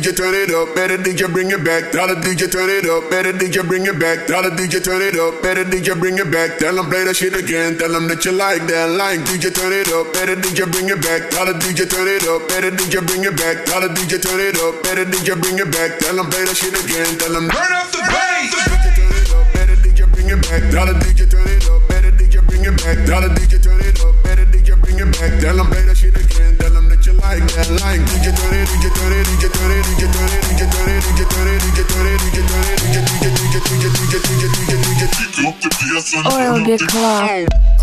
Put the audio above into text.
DJ turn it up, better DJ bring it back. Tell the DJ turn it up, better DJ bring it back. Tell the DJ turn it up, better DJ bring it back. Tell them play that shit again, tell them that you like that line. DJ turn it up, better DJ bring it back. Tell the DJ turn it up, better DJ bring it back. Tell the DJ turn it up, better DJ bring it back. Tell them play that shit again, tell them turn up the bass. DJ turn it up, better DJ bring it back. Tell the DJ turn it up, better DJ bring it back. Tell the DJ turn it up, better DJ bring it back. Tell them play that shit again, tell them that you like that line. DJ turn it, DJ turn it, DJ turn it, DJ turn it, DJ turn it, DJ turn it, DJ turn it, DJ turn it, DJ turn it, DJ DJ DJ DJ DJ DJ DJ DJ DJ DJ DJ Oil Club.